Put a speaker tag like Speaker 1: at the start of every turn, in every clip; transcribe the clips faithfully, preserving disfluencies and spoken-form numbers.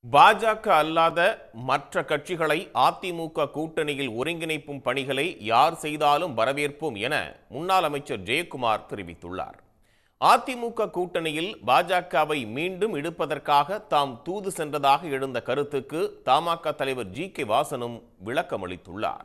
Speaker 1: பாஜக அல்லாத மற்ற கட்சிகளை அதிமுக கூட்டணியில் ஒருங்கிணைப்பும் பணிகளை யார் செய்தாலும் வரவேற்போம் என முன்னாள் அமைச்சர் ஜெயக்குமார் தெரிவித்துள்ளார். அதிமுக கூட்டணியில் பாஜகவை மீண்டும் இழுப்பதற்காக தாம் தூது சென்றதாக எழுந்த கருத்துக்கு தமாக தலைவர் ஜி கே வாசனும் விளக்கமளித்துள்ளார்.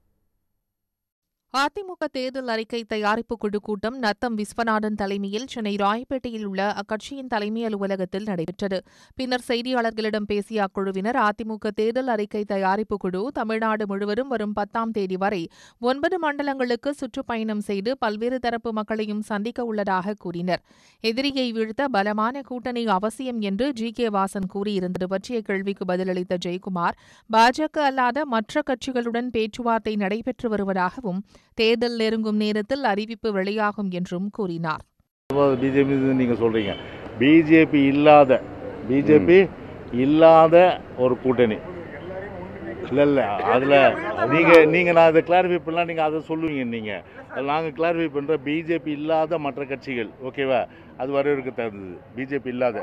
Speaker 2: அதிமுக தேர்தல் அறிக்கை தயாரிப்பு குழு கூட்டம் நத்தம் விஸ்வநாதன் தலைமையில் சென்னை ராயப்பேட்டையில் உள்ள அக்கட்சியின் தலைமை அலுவலகத்தில் நடைபெற்றது. பின்னர் செய்தியாளர்களிடம் பேசிய அக்குழுவினர், அதிமுக தேர்தல் அறிக்கை தயாரிப்பு குழு தமிழ்நாடு முழுவதும் வரும் பத்தாம் தேதி வரை ஒன்பது மண்டலங்களுக்கு சுற்றுப்பயணம் செய்து பல்வேறு தரப்பு மக்களையும் சந்திக்க உள்ளதாக கூறினர். எதிரியை வீழ்த்த பலமான கூட்டணி அவசியம் என்று ஜி கே வாசன் கூறியிருந்தது பற்றிய கேள்விக்கு பதிலளித்த ஜெயக்குமார், பாஜக அல்லாத மற்ற கட்சிகளுடன் பேச்சுவார்த்தை நடைபெற்று வருவதாகவும் தேர்தல் நெருங்கும் நேரத்தில் அறிவிப்பு வெளியாகும் என்றும் கூறினார்.
Speaker 3: பிஜேபி நீங்க சொல்றீங்க, பிஜேபி இல்லாத பிஜேபி இல்லாத ஒரு கூட்டணி இல்ல இல்ல அதுல நீங்க நீங்க நான் அதை கிளாரிஃபை பண்ணலாம், நீங்க அதை சொல்லுவீங்க. நீங்க நாங்க கிளாரிஃபை பண்ற பிஜேபி இல்லாத மற்ற கட்சிகள், ஓகேவா? அது வரவேற்க தகுந்தது. பிஜேபி இல்லாத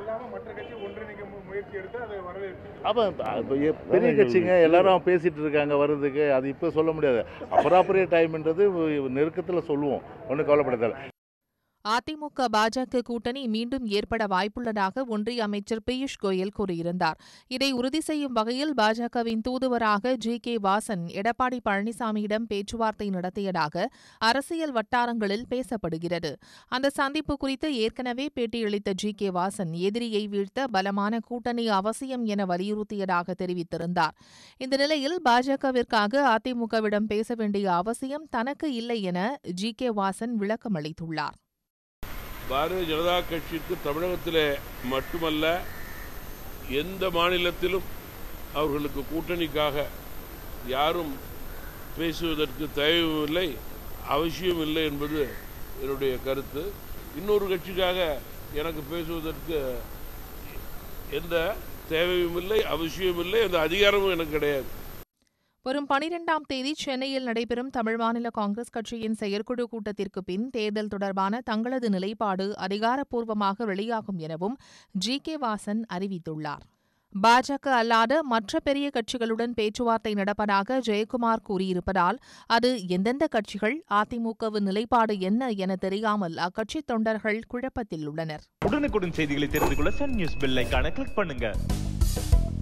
Speaker 3: அப்ப பெரிய கட்சிங்க எல்லாரும் பேசிட்டு இருக்காங்க வர்றதுக்கு, அது இப்ப சொல்ல முடியாது. அப்ராப்ரியேட் டைம்ன்றது நெருக்கத்துல சொல்லுவோம், ஒன்றும் கவலைப்படாத.
Speaker 2: அதிமுக பாஜக கூட்டணி மீண்டும் ஏற்பட வாய்ப்புள்ளதாக ஒன்றிய அமைச்சர் பியூஷ் கோயல் கூறியிருந்தார். இதை உறுதி செய்யும் வகையில் பாஜகவின் தூதுவராக ஜி கே வாசன் எடப்பாடி பழனிசாமியிடம் பேச்சுவார்த்தை நடத்தியதாக அரசியல் வட்டாரங்களில் பேசப்படுகிறது. அந்த சந்திப்பு குறித்து ஏற்கனவே பேட்டியளித்த ஜி கே வாசன், எதிரியை வீழ்த்த பலமான கூட்டணி அவசியம் என வலியுறுத்தியதாக தெரிவித்திருந்தார். இந்த நிலையில் பாஜகவிற்காக அதிமுகவிடம் பேச வேண்டிய அவசியம் தனக்கு இல்லை என ஜி கே வாசன் விளக்கமளித்துள்ளார்.
Speaker 4: பாரதிய ஜனதா கட்சிக்கு தமிழகத்திலே மட்டுமல்ல, எந்த மாநிலத்திலும் அவர்களுக்கு கூட்டணிக்காக யாரும் பேசுவதற்கு தேவையில்லை, அவசியம் இல்லை என்பது என்னுடைய கருத்து. இன்னொரு கட்சிக்காக எனக்கு பேசுவதற்கு எந்த தேவையும் இல்லை, அவசியமும் இல்லை, அந்த அதிகாரமும் எனக்கு கிடையாது.
Speaker 2: வரும் பனிரெண்டாம் தேதி சென்னையில் நடைபெறும் தமிழ் மாநில காங்கிரஸ் கட்சியின் செயற்குழு கூட்டத்திற்கு பின் தேர்தல் தொடர்பான தங்களது நிலைப்பாடு அதிகாரப்பூர்வமாக வெளியாகும் எனவும் ஜி கே வாசன் அறிவித்துள்ளார். பாஜக அல்லாத மற்ற பெரிய கட்சிகளுடன் பேச்சுவார்த்தை நடப்பதாக ஜெயக்குமார் கூறியிருப்பதால் அது எந்தெந்த கட்சிகள், அதிமுகவின் நிலைப்பாடு என்ன என தெரியாமல் அக்கட்சி தொண்டர்கள் குழப்பத்தில் உள்ளனர்.
Speaker 5: உடனுக்குடன் செய்திகளை தெரிந்து கொள்ள சன் நியூஸ் பெல் ஐகானை கிளிக் பண்ணுங்க.